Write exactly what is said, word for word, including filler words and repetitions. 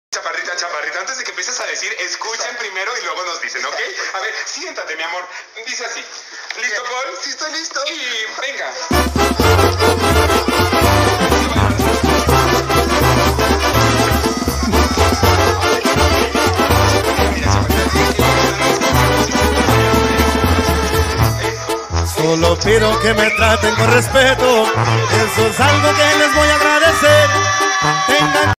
Chaparrita, chaparrita, antes de que empieces a decir, escuchen primero y luego nos dicen, ¿ok? A ver, siéntate, mi amor. Dice así. ¿Listo, Paul? Sí, estoy listo. Y venga. Solo pido que me traten con respeto. Eso es algo que les voy a agradecer. Tengan